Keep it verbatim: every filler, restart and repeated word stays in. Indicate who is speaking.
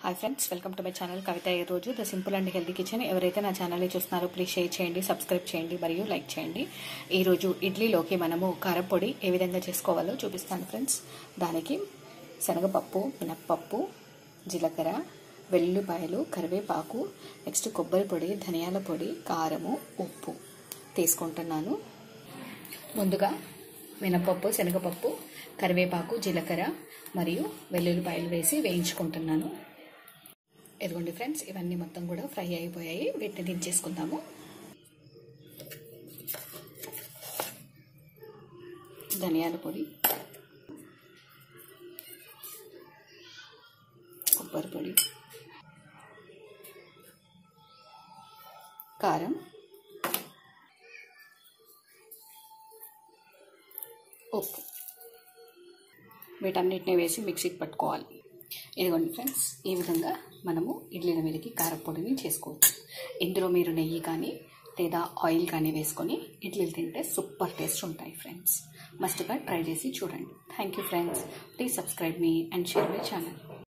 Speaker 1: Hi friends, welcome to my channel Kavitha. ఈ రోజు the simple and healthy kitchen. ఎవరైతే నా ఛానల్ని చూస్తున్నారో ప్లీజ్ షేర్ చేయండి, సబ్స్క్రైబ్ చేయండి మరియు లైక్ చేయండి. ఈరోజు ఇడ్లీలోకి మనము కారపొడి ఏ విధంగా చేసుకోవాలో చూపిస్తాను ఫ్రెండ్స్. దానికి శనగపప్పు, మినప్పప్పు, జీలకర్ర, వెల్లుల్లిపాయలు, కరివేపాకు, నెక్స్ట్ కొబ్బరి పొడి, ధనియాల పొడి, కారము, ఉప్పు తీసుకుంటున్నాను. ముందుగా మినప్పప్పు, శనగపప్పు, కరివేపాకు, జీలకర్ర మరియు వెల్లుల్లిపాయలు వేసి వేయించుకుంటున్నాను. ఇదిగోండి ఫ్రెండ్స్, ఇవన్నీ మొత్తం కూడా ఫ్రై అయిపోయాయి. వీటిని దించేసుకుందాము. ధనియాల పొడి, కొబ్బరి పొడి, కారం, ఉప్పు వీటన్నిటిని వేసి మిక్సీకి పట్టుకోవాలి. ఇదిగోండి ఫ్రెండ్స్, ఈ విధంగా మనము ఇడ్లీల మీదకి కారపొడిని చేసుకోవచ్చు. ఇందులో మీరు నెయ్యి కానీ లేదా ఆయిల్ కానీ వేసుకొని ఇడ్లీలు తింటే సూపర్ టేస్ట్ ఉంటాయి ఫ్రెండ్స్. మస్ట్గా ట్రై చేసి చూడండి. Thank you friends. Please subscribe me and share my channel.